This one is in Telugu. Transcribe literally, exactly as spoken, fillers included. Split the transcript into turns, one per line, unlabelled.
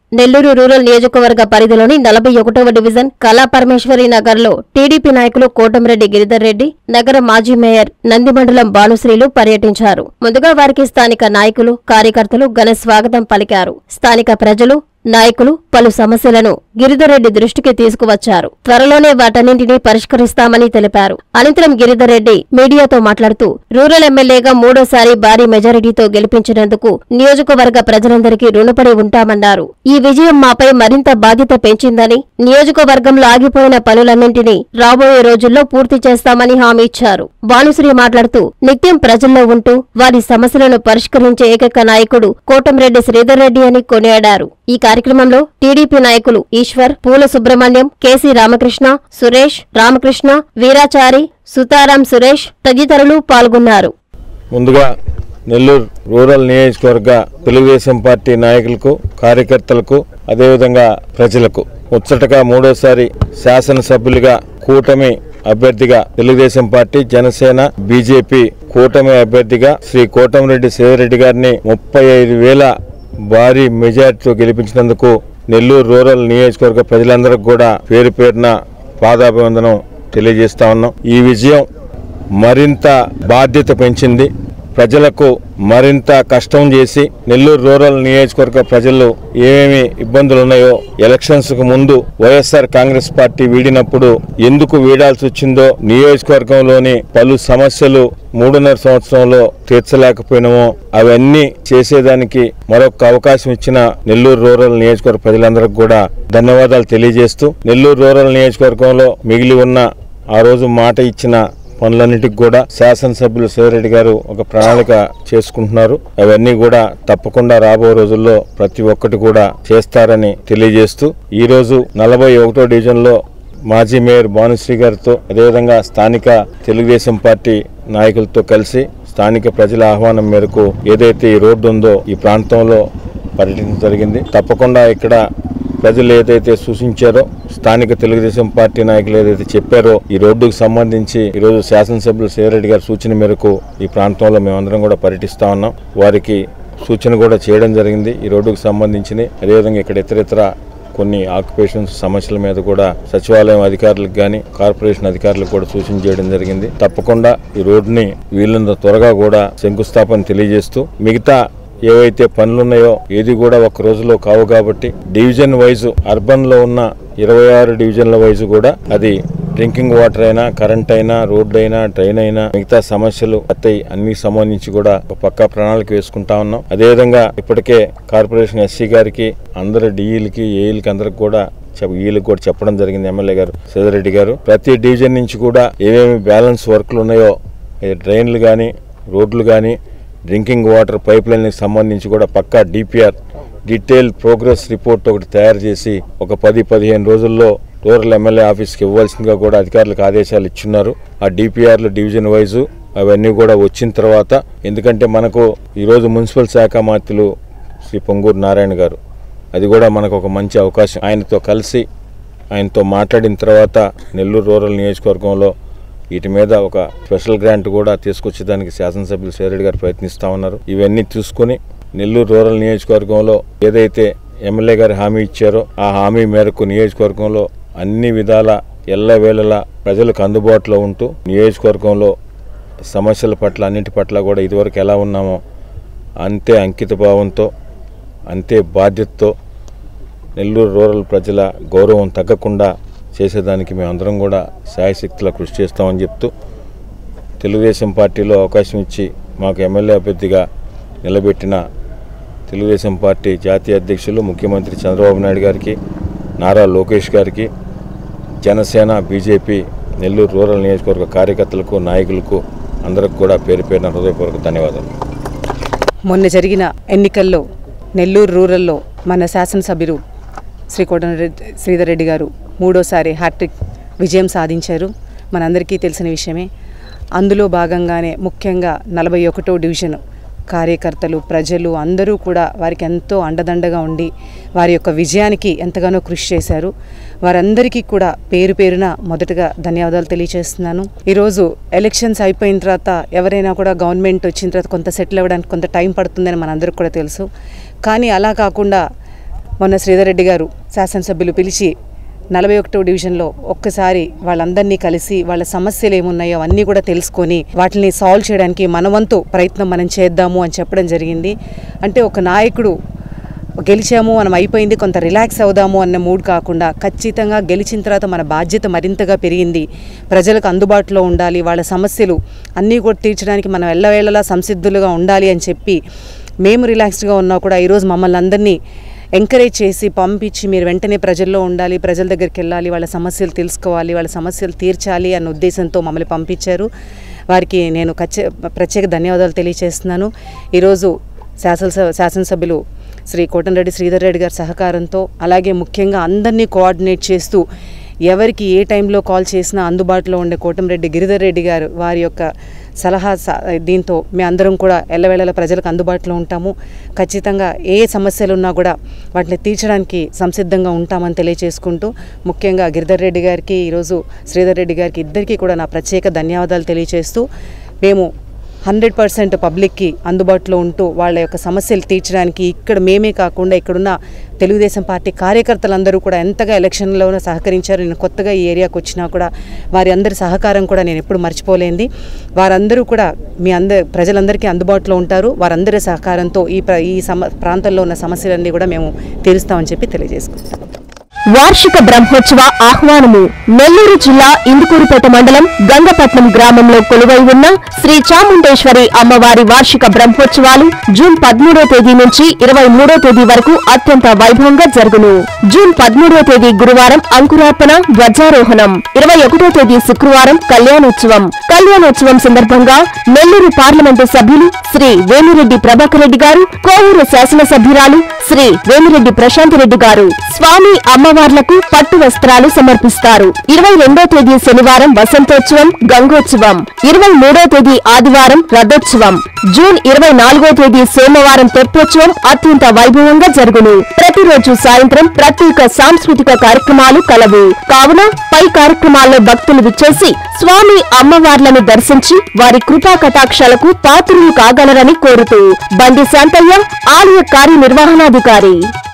నెల్లూరు రూరల్ నియోజకవర్గ పరిధిలోని నలభై ఒకటవ డివిజన్ కళా పరమేశ్వరి నగర్లో టీడీపీ నాయకులు కోటంరెడ్డి గిరిధర్ రెడ్డి, నగర మాజీ మేయర్ నందిమండలం భానుశ్రీలు పర్యటించారు. ముందుగా వారికి స్థానిక నాయకులు, కార్యకర్తలు ఘన స్వాగతం పలికారు. స్థానిక ప్రజలు, నాయకులు పలు సమస్యలను గిరిధర్ రెడ్డి దృష్టికి తీసుకువచ్చారు. త్వరలోనే వాటన్నింటినీ పరిష్కరిస్తామని తెలిపారు. అనంతరం గిరిధర్ రెడ్డి మీడియాతో మాట్లాడుతూ రూరల్ ఎమ్మెల్యేగా మూడోసారి భారీ మెజారిటీతో గెలిపించినందుకు నియోజకవర్గ ప్రజలందరికీ రుణపడి ఉంటామన్నారు. ఈ విజయం మాపై మరింత బాధ్యత పెంచిందని, నియోజకవర్గంలో ఆగిపోయిన పనులన్నింటినీ రాబోయే రోజుల్లో పూర్తి చేస్తామని హామీ ఇచ్చారు. భానుశ్రీ మాట్లాడుతూ నిత్యం ప్రజల్లో ఉంటూ వారి సమస్యలను పరిష్కరించే ఏకైక నాయకుడు కోటంరెడ్డి శ్రీధర్ రెడ్డి అని కొనియాడారు. ఈ కార్యక్రమంలో టీడీపీ నాయకులు ఈశ్వర్, పూల సుబ్రహ్మణ్యం, కేసీ రామకృష్ణ, సురేష్, రామకృష్ణ, వీరాచారి, సుతారాం సురేష్ తదితరులు పాల్గొన్నారు.
ముందుగా నెల్లూరు రూరల్ నియోజకవర్గ తెలుగుదేశం పార్టీ నాయకులకు, కార్యకర్తలకు, అదేవిధంగా ప్రజలకు ముచ్చటగా మూడోసారి శాసనసభ్యులుగా కూటమి అభ్యర్థిగా తెలుగుదేశం పార్టీ, జనసేన, బీజేపీ కూటమి అభ్యర్థిగా శ్రీ కోటంరెడ్డి శ్రీధర్ రెడ్డి గారిని ముప్పై ఐదు వేల భారీ మెజార్టీతో గెలిపించినందుకు నెల్లూరు రూరల్ నియోజకవర్గ ప్రజలందరికీ కూడా పేరు పేరున పాదాభివందనం తెలియజేస్తా ఉన్నాం. ఈ విజయం మరింత బాధ్యత పెంచింది. ప్రజలకు మరింత కష్టం చేసి నెల్లూరు రూరల్ నియోజకవర్గ ప్రజలు ఏమేమి ఇబ్బందులు ఉన్నాయో ఎలక్షన్స్ కు ముందు వైఎస్ఆర్ కాంగ్రెస్ పార్టీ వీడినప్పుడు ఎందుకు వీడాల్సి వచ్చిందో, నియోజకవర్గంలోని పలు సమస్యలు మూడున్నర సంవత్సరంలో తీర్చలేకపోయినామో అవన్నీ చేసేదానికి మరొక అవకాశం ఇచ్చిన నెల్లూరు రూరల్ నియోజకవర్గ ప్రజలందరికీ కూడా ధన్యవాదాలు తెలియజేస్తూ, నెల్లూరు రూరల్ నియోజకవర్గంలో మిగిలి ఉన్న ఆ రోజు మాట ఇచ్చిన పనులన్నిటికి కూడా శాసనసభ్యులు శ్రీధర్ గారు ఒక ప్రణాళిక చేసుకుంటున్నారు. అవన్నీ కూడా తప్పకుండా రాబో రోజుల్లో ప్రతి ఒక్కటి కూడా చేస్తారని తెలియజేస్తూ, ఈ రోజు నలభై ఒకటో డివిజన్ లో మాజీ మేయర్ భానుశ్రీ గారితో, అదేవిధంగా స్థానిక తెలుగుదేశం పార్టీ నాయకులతో కలిసి స్థానిక ప్రజల ఆహ్వానం మేరకు ఏదైతే ఈ రోడ్డు ఉందో ఈ ప్రాంతంలో పర్యటించడం జరిగింది. తప్పకుండా ఇక్కడ ప్రజలు ఏదైతే సూచించారో, స్థానిక తెలుగుదేశం పార్టీ నాయకులు ఏదైతే చెప్పారో ఈ రోడ్డుకు సంబంధించి ఈ రోజు శాసనసభ్యులు శ్రీధర్ గారి సూచన మేరకు ఈ ప్రాంతంలో మేమందరం కూడా పర్యటిస్తా ఉన్నాం. వారికి సూచన కూడా చేయడం జరిగింది ఈ రోడ్డుకు సంబంధించి. అదేవిధంగా ఇక్కడ ఇతరితర కొన్ని ఆక్యుపేషన్స్ సమస్యల మీద కూడా సచివాలయం అధికారులకు గాని, కార్పొరేషన్ అధికారులకు కూడా సూచన చేయడం జరిగింది. తప్పకుండా ఈ రోడ్డుని వీళ్ళంత త్వరగా కూడా శంకుస్థాపన తెలియజేస్తూ, మిగతా ఏవైతే పనులున్నాయో ఏది కూడా ఒక రోజులో కావు కాబట్టి డివిజన్ వైజ్ అర్బన్ లో ఉన్న ఇరవై ఆరు డివిజన్ల వైజ్ కూడా అది డ్రింకింగ్ వాటర్ అయినా, కరెంట్ అయినా, రోడ్డు అయినా, ట్రైన్ అయినా, మిగతా సమస్యలు అత్తయి అన్ని సంబంధించి కూడా ఒక పక్కా ప్రణాళిక వేసుకుంటా ఉన్నాం. అదేవిధంగా ఇప్పటికే కార్పొరేషన్ ఎస్సీ గారికి, అందరు డిఈలకి, ఏఈలకి అందరికి కూడా వీళ్ళకి కూడా చెప్పడం జరిగింది ఎమ్మెల్యే గారు శ్రీధర్ రెడ్డి గారు. ప్రతి డివిజన్ నుంచి కూడా ఏమేమి బ్యాలెన్స్ వర్క్లు ఉన్నాయో, డ్రైన్లు కానీ, రోడ్లు కానీ, డ్రింకింగ్ వాటర్ పైప్ లైన్కి సంబంధించి కూడా పక్కా డిపిఆర్ డీటెయిల్ ప్రోగ్రెస్ రిపోర్ట్ ఒకటి తయారు చేసి ఒక పది పదిహేను రోజుల్లో రూరల్ ఎమ్మెల్యే ఆఫీస్కి ఇవ్వాల్సిందిగా కూడా అధికారులకు ఆదేశాలు ఇచ్చున్నారు. ఆ డిపిఆర్లు డివిజన్ వైజు అవన్నీ కూడా వచ్చిన తర్వాత, ఎందుకంటే మనకు ఈరోజు మున్సిపల్ శాఖ మంత్రులు శ్రీ పొంగూరు నారాయణ గారు, అది కూడా మనకు ఒక మంచి అవకాశం. ఆయనతో కలిసి ఆయనతో మాట్లాడిన తర్వాత నెల్లూరు రూరల్ నియోజకవర్గంలో వీటి మీద ఒక స్పెషల్ గ్రాంట్ కూడా తీసుకొచ్చేదానికి శాసనసభ్యులు శ్రీధర్ గారు ప్రయత్నిస్తా ఉన్నారు. ఇవన్నీ చూసుకుని నెల్లూరు రూరల్ నియోజకవర్గంలో ఏదైతే ఎమ్మెల్యే గారు హామీ ఇచ్చారో ఆ హామీ మేరకు నియోజకవర్గంలో అన్ని విధాల ఎల్లవేళలా ప్రజలకు అందుబాటులో ఉంటూ నియోజకవర్గంలో సమస్యల పట్ల అన్నింటి పట్ల కూడా ఇదివరకు ఎలా ఉన్నామో అంతే అంకిత భావంతో, అంతే బాధ్యతతో నెల్లూరు రూరల్ ప్రజల గౌరవం తగ్గకుండా చేసేదానికి మేమందరం కూడా శాయశక్తులా కృషి చేస్తామని చెప్తూ, తెలుగుదేశం పార్టీలో అవకాశం ఇచ్చి మాకు ఎమ్మెల్యే అభ్యర్థిగా నిలబెట్టిన తెలుగుదేశం పార్టీ జాతీయ అధ్యక్షులు ముఖ్యమంత్రి చంద్రబాబు నాయుడు గారికి, నారా లోకేష్ గారికి, జనసేన, బీజేపీ నెల్లూరు రూరల్ నియోజకవర్గ కార్యకర్తలకు, నాయకులకు అందరికి కూడా పేరు పేరున హృదయపూర్వక ధన్యవాదాలు.
మొన్న జరిగిన ఎన్నికల్లో నెల్లూరు రూరల్లో మన శాసనసభ్యులు శ్రీ కోటంరెడ్డి శ్రీధర్ రెడ్డి గారు మూడోసారి హ్యాట్రిక్ విజయం సాధించారు. మనందరికీ తెలిసిన విషయమే. అందులో భాగంగానే ముఖ్యంగా నలభై ఒకటో డివిజన్ కార్యకర్తలు, ప్రజలు అందరూ కూడా వారికి ఎంతో అండదండగా ఉండి వారి యొక్క విజయానికి ఎంతగానో కృషి చేశారు. వారందరికీ కూడా పేరు పేరున మొదటగా ధన్యవాదాలు తెలియజేస్తున్నాను. ఈరోజు ఎలక్షన్స్ అయిపోయిన తర్వాత ఎవరైనా కూడా గవర్నమెంట్ వచ్చిన తర్వాత కొంత సెటిల్ అవ్వడానికి కొంత టైం పడుతుందని మనందరికీ కూడా తెలుసు. కానీ అలా కాకుండా మొన్న శ్రీధర్ రెడ్డి గారు శాసనసభ్యులు పిలిచి నలభై ఒకటో డివిజన్లో ఒక్కసారి వాళ్ళందరినీ కలిసి వాళ్ళ సమస్యలు ఏమున్నాయో అన్నీ కూడా తెలుసుకొని వాటిని సాల్వ్ చేయడానికి మనవంతు ప్రయత్నం మనం చేద్దాము అని చెప్పడం జరిగింది. అంటే ఒక నాయకుడు గెలిచాము మనం అయిపోయింది కొంత రిలాక్స్ అవుదాము అన్న మూడ్ కాకుండా ఖచ్చితంగా గెలిచిన తర్వాత మన బాధ్యత మరింతగా పెరిగింది. ప్రజలకు అందుబాటులో ఉండాలి, వాళ్ళ సమస్యలు అన్నీ కూడా తీర్చడానికి మనం ఎల్లవేళలా సంసిద్ధులుగా ఉండాలి అని చెప్పి మేము రిలాక్స్డ్గా ఉన్నా కూడా ఈరోజు మమ్మల్ని అందరినీ ఎంకరేజ్ చేసి పంపించి మీరు వెంటనే ప్రజల్లో ఉండాలి, ప్రజల దగ్గరికి వెళ్ళాలి, వాళ్ళ సమస్యలు తెలుసుకోవాలి, వాళ్ళ సమస్యలు తీర్చాలి అన్న ఉద్దేశంతో మమ్మల్ని పంపించారు. వారికి నేను ఖచ్చి ప్రత్యేక ధన్యవాదాలు తెలియజేస్తున్నాను. ఈరోజు శాసనసభ శాసనసభ్యులు శ్రీ కోటంరెడ్డి శ్రీధర్ రెడ్డి గారి సహకారంతో అలాగే ముఖ్యంగా అందరినీ కోఆర్డినేట్ చేస్తూ ఎవరికి ఏ టైంలో కాల్ చేసినా అందుబాటులో ఉండే కోటంరెడ్డి గిరిధర్ రెడ్డి గారు వారి యొక్క సలహా దీంతో మేము అందరం కూడా ఎల్లవేళలా ప్రజలకు అందుబాటులో ఉంటాము. ఖచ్చితంగా ఏ సమస్యలు ఉన్నా కూడా వాటిని తీర్చడానికి సంసిద్ధంగా ఉంటామని తెలియజేసుకుంటూ ముఖ్యంగా గిరిధర్ రెడ్డి గారికి ఈరోజు శ్రీధర్ రెడ్డి గారికి ఇద్దరికీ కూడా నా ప్రత్యేక ధన్యవాదాలు తెలియజేస్తూ మేము హండ్రెడ్ పర్సెంట్ పబ్లిక్కి అందుబాటులో ఉంటూ వాళ్ళ యొక్క సమస్యలు తీర్చడానికి ఇక్కడ మేమే కాకుండా ఇక్కడున్న తెలుగుదేశం పార్టీ కార్యకర్తలందరూ కూడా ఎంతగా ఎలక్షన్లోనే సహకరించారు. నేను కొత్తగా ఈ ఏరియాకు వచ్చినా కూడా వారి అందరి సహకారం కూడా నేను ఎప్పుడు మర్చిపోలేంది. వారందరూ కూడా మీ అందరి ప్రజలందరికీ అందుబాటులో ఉంటారు. వారందరి సహకారంతో ఈ ఈ సమ ప్రాంతంలో ఉన్న సమస్యలన్నీ కూడా మేము తీరుస్తామని చెప్పి తెలియజేసుకుంటాం.
వార్షిక బ్రహ్మోత్సవ ఆహ్వానము. నెల్లూరు జిల్లా ఇందుకూరుపేట మండలం గంగపట్నం గ్రామంలో కొలువై ఉన్న శ్రీ చాముండేశ్వరి అమ్మవారి వార్షిక బ్రహ్మోత్సవాలు జూన్ పదమూడో తేదీ నుంచి ఇరవై మూడో తేదీ వరకు అత్యంత వైభవంగా జరుగును. జూన్ పదమూడో తేదీ గురువారం అంకురార్పణ, ధ్వజారోహణం. ఇరవై ఒకటో తేదీ శుక్రవారం కళ్యాణోత్సవం. కళ్యాణోత్సవం సందర్భంగా నెల్లూరు పార్లమెంటు సభ్యులు శ్రీ వేమిరెడ్డి ప్రభాకర్ రెడ్డి గారు, కోవూరు శాసనసభ్యురాలు శ్రీ వేమిరెడ్డి ప్రశాంత్ రెడ్డి గారు స్వామి అమ్మవార్లకు పట్టు వస్త్రాలు సమర్పిస్తారు. ఇరవై రెండో తేదీ శనివారం వసంతోత్సవం, గంగోత్సవం. ఇరవై మూడో తేదీ ఆదివారం రథోత్సవం. జూన్ ఇరవై నాలుగో తేదీ సోమవారం తెప్పోత్సవం అత్యంత వైభవంగా జరుగును. ప్రతిరోజు సాయంత్రం ప్రత్యేక సాంస్కృతిక కార్యక్రమాలు కలవు. కావున పై కార్యక్రమాల్లో భక్తులు విచ్చేసి స్వామి అమ్మవార్లను దర్శించి వారి కృపా కటాక్షాలకు పాత్రులు కాగలరని కోరుతూ బండి శాంతయ్య, ఆలయ కార్యనిర్వహణాధికారి.